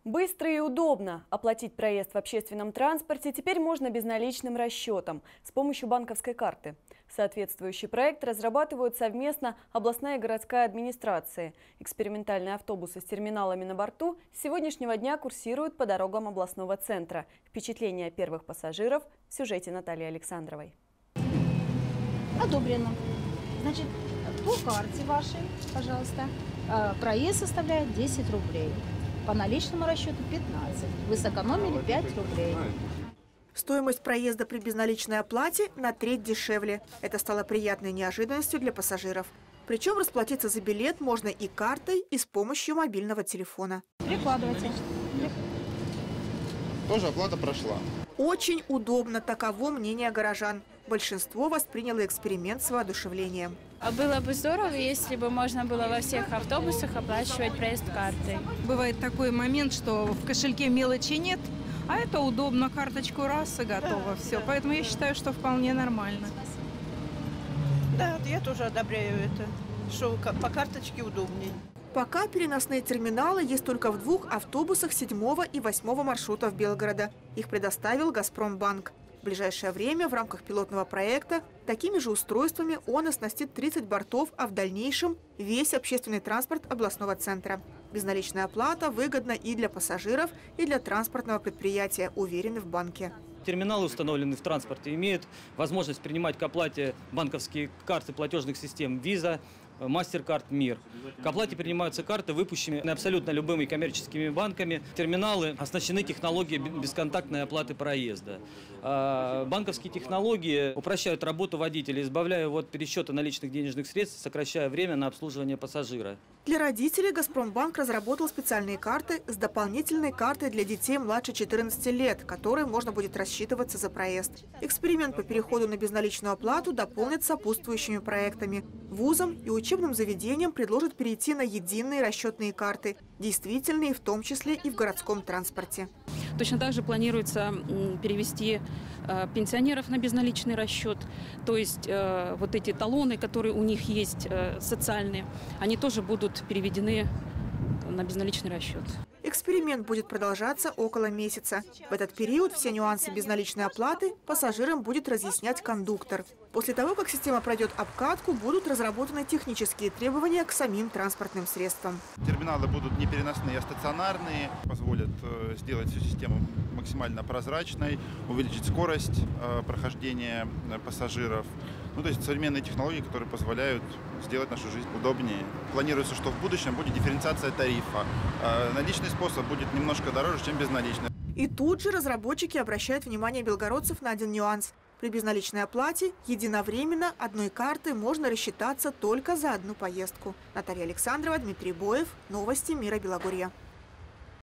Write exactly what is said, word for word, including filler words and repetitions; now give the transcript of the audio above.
Быстро и удобно оплатить проезд в общественном транспорте теперь можно безналичным расчетом с помощью банковской карты. Соответствующий проект разрабатывают совместно областная и городская администрации. Экспериментальные автобусы с терминалами на борту с сегодняшнего дня курсируют по дорогам областного центра. Впечатления первых пассажиров в сюжете Натальи Александровой. Одобрено. Значит, по карте вашей, пожалуйста, проезд составляет десять рублей. По наличному расчету пятнадцать. Вы сэкономили пять рублей. Стоимость проезда при безналичной оплате на треть дешевле. Это стало приятной неожиданностью для пассажиров. Причем расплатиться за билет можно и картой, и с помощью мобильного телефона. Прикладывайте. Тоже оплата прошла. Очень удобно, таково мнение горожан. Большинство восприняло эксперимент с воодушевлением. Было бы здорово, если бы можно было во всех автобусах оплачивать проезд картой. Бывает такой момент, что в кошельке мелочи нет, а это удобно, карточку раз и готово. Все. Поэтому я считаю, что вполне нормально. Да, я тоже одобряю это, что по карточке удобнее. Пока переносные терминалы есть только в двух автобусах седьмого и восьмого маршрутов Белгорода. Их предоставил «Газпромбанк». В ближайшее время в рамках пилотного проекта такими же устройствами он оснастит тридцать бортов, а в дальнейшем весь общественный транспорт областного центра. Безналичная оплата выгодна и для пассажиров, и для транспортного предприятия, уверены в банке. Терминалы, установленные в транспорте, имеют возможность принимать к оплате банковские карты платежных систем Visa, MasterCard, Мир. К оплате принимаются карты, выпущенные абсолютно любыми коммерческими банками. Терминалы оснащены технологией бесконтактной оплаты проезда. Банковские технологии упрощают работу водителя, избавляя его от пересчета наличных денежных средств, сокращая время на обслуживание пассажира. Для родителей «Газпромбанк» разработал специальные карты с дополнительной картой для детей младше четырнадцати лет, которой можно будет рассчитываться за проезд. Эксперимент по переходу на безналичную оплату дополнит сопутствующими проектами. Вузам и учебным заведениям предложат перейти на единые расчетные карты, действительные в том числе и в городском транспорте. Точно так же планируется перевести пенсионеров на безналичный расчет. То есть вот эти талоны, которые у них есть социальные, они тоже будут переведены на безналичный расчет. Эксперимент будет продолжаться около месяца. В этот период все нюансы безналичной оплаты пассажирам будет разъяснять кондуктор. После того, как система пройдет обкатку, будут разработаны технические требования к самим транспортным средствам. Терминалы будут не переносные, а стационарные, позволят сделать всю систему максимально прозрачной, увеличить скорость прохождения пассажиров. Ну, то есть современные технологии, которые позволяют сделать нашу жизнь удобнее. Планируется, что в будущем будет дифференциация тарифа. Наличный способ будет немножко дороже, чем безналичный. И тут же разработчики обращают внимание белгородцев на один нюанс. При безналичной оплате единовременно одной картой можно рассчитаться только за одну поездку. Наталья Александрова, Дмитрий Боев. Новости Мира Белогорья.